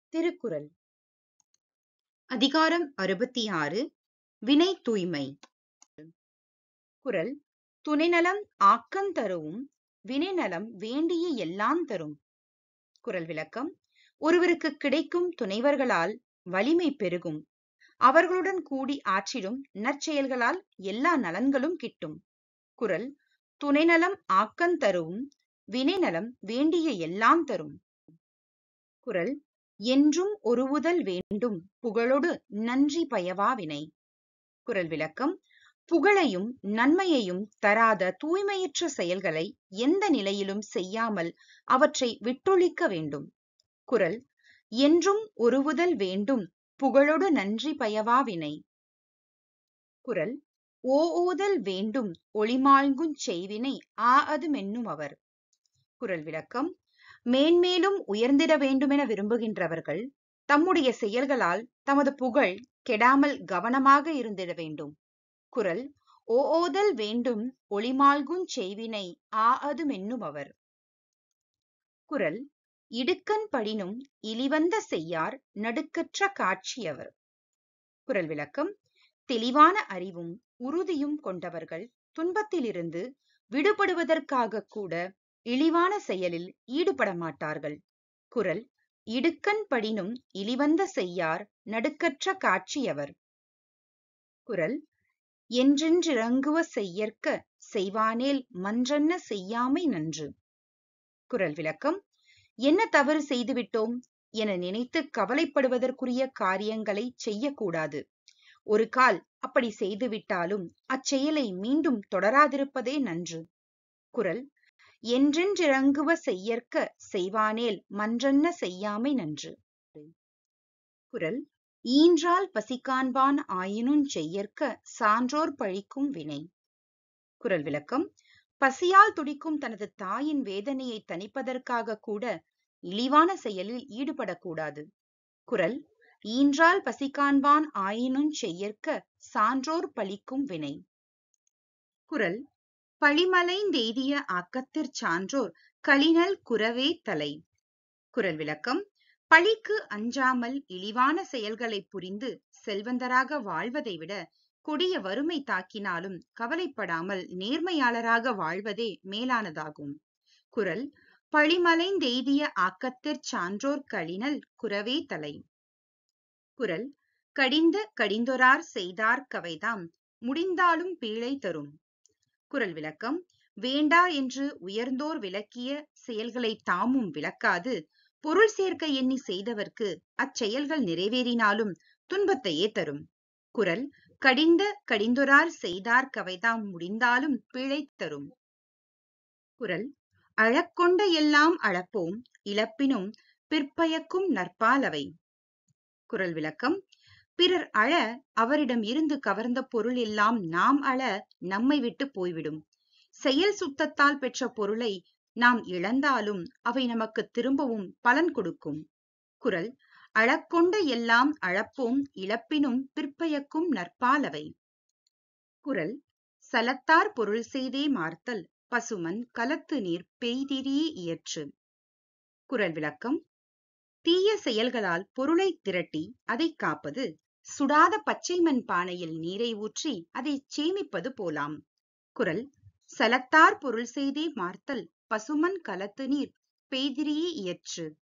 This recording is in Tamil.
திருக்குறள் அதிகாரம் 66 வினைத்தூய்மை. குறள் துணைநலம் ஆக்கந் தருவும் வினைநலம் வேண்டிய எல்லாந் தரும். குறள் விளக்கம். ஒருவருக்கு கிடைக்கும் துணைவர்களால் வலிமை பெருகும். அவர்களுடன் கூடி ஆற்றிடும் நற்செயல்களால் எல்லா நலன்களும் கிட்டும். குறள் துணைநலம் ஆக்கந் தருவும் வினைநலம் வேண்டிய எல்லாந் தரும். குறள் என்றும் ஒருவுதல் வேண்டும் புகழொடு நன்றி பயவா வினை. குறள் விளக்கம். புகழையும் நன்மையையும் தராத தூய்மையற்ற செயல்களை எந்த நிலையிலும் செய்யாமல் அவற்றை விட்டொழிக்க வேண்டும். குறள் என்றும் ஒருவுதல் வேண்டும் புகழொடு நன்றி பயவா வினை. குறள் ஓஒதல் வேண்டும் ஒளிமாழ்குஞ் செய்வினை ஆஅது மென்னும் அவர். குறள் விளக்கம். மேன்மேலும் உயர்ந்திட வேண்டுமென விரும்புகின்றவர்கள் தம்முடைய செயல்களால் தமது புகழ் கெடாமல் கவனமாக இருந்திட வேண்டும். குறள் ஓஒதல் வேண்டும் ஒளிமாழ்குஞ் செய்வினை ஆஅது மென்னும் அவர். குறள் இடுக்கண் படினும் இழிவந்த செய்யார் நடுக்கற்ற காட்சியவர். குறள் விளக்கம். தெளிவான அறிவும் உறுதியும் கொண்டவர்கள் துன்பத்திலிருந்து விடுபடுவதற்காக கூட இழிவான செயலில் ஈடுபட மாட்டார்கள். குறள் இடுக்கண் படினும் இழிவந்த செய்யார் நடுக்கற்ற காட்சியவர். குறள் என்றென்றிரங்குவ செய்யற்க செய்வானேல் மன்றன்ன செய்யாமை நன்று. குறள் விளக்கம். என்ன தவறு செய்துவிட்டோம் என நினைத்து கவலைப்படுவதற்குரிய காரியங்களை செய்யக்கூடாது. ஒரு கால் அப்படி செய்துவிட்டாலும் அச்செயலை மீண்டும் தொடராதிருப்பதே நன்று. குறள் என்றென்றிரங்குவ செய்யற்க செய்வானேல் மன்றன்ன செய்யாமை நன்று. குறள் ஈன்றால் பசிகாண்பான் ஆயினுஞ் செய்யற்க சான்றோர் பழிக்கும் வினை. குறள் விளக்கம். பசியால் துடிக்கும் தனது தாயின் வேதனையை தணிப்பதற்காக கூட இழிவான செயலில் ஈடுபடக்கூடாது. குறள் ஈன்றால் பசிகாண்பான் ஆயினுஞ் செய்யற்க சான்றோர் பழிக்கும் வினை. குறள் பழிமலைந்தெய்திய ஆக்கத்திற் சான்றோர் களிநல் குரவே தலை. குறள் விளக்கம். பழிக்கு அஞ்சாமல் இழிவான செயல்களை புரிந்து செல்வந்தராக வாழ்வதை விட கொடிய வறுமை தாக்கினாலும் கவலைப்படாமல் நேர்மையாளராக வாழ்வதே மேலானதாகும். குறள் பழிமலைந்தெய்திய ஆக்கத்திற் சான்றோர் களிநல் குரவே தலை. குறள் கடிந்த கடிந்தொரார் செய்தார் கவைதாம் முடிந்தாலும் பீழை தரும். குறள் விளக்கம். வேண்டா என்று உயர்ந்தோர் விலக்கிய செயல்களை தாமும் விலக்காது பொருள் சேர்க்க எண்ணி செய்தவர்க்கு அச்செயல்கள் நிறைவேறினாலும் துன்பத்தையே தரும். குறள் கடிந்த கடிந்தொரார் செய்தார் கவைதாம் முடிந்தாலும் பிழை தரும். குறள் அழக்கொண்ட எல்லாம் அளப்போம் இழப்பினும் பிற்பயக்கும் நற்பாலவை. குறள் விளக்கம். பிறர் அழ அவரிடம் இருந்து கவர்ந்த பொருள் எல்லாம் நாம் அழ நம்மை விட்டு போய்விடும். செயல் சுத்தத்தால் பெற்ற பொருளை நாம் இழந்தாலும் அவை நமக்கு திரும்பவும் பலன் கொடுக்கும். குறள் அழக்கொண்ட எல்லாம் அளப்போம் இழப்பினும் பிற்பயக்கும் நற்பாலவை. குறள் சலத்தார் பொருள் செய்தே மார்த்தல் பசுமன் கலத்து நீர் பெய்திரியே இயற்று. குறள் விளக்கம். தீய செயல்களால் பொருளை திரட்டி அதை காப்பது சுடாத பச்சைமண் பானையில் நீரை ஊற்றி அதை சேமிப்பது போலாம். குறள் சலத்தார் பொருள் செய்தே மார்த்தல் பசுமன் கலத்து நீர் பெய்திரியே இயற்று.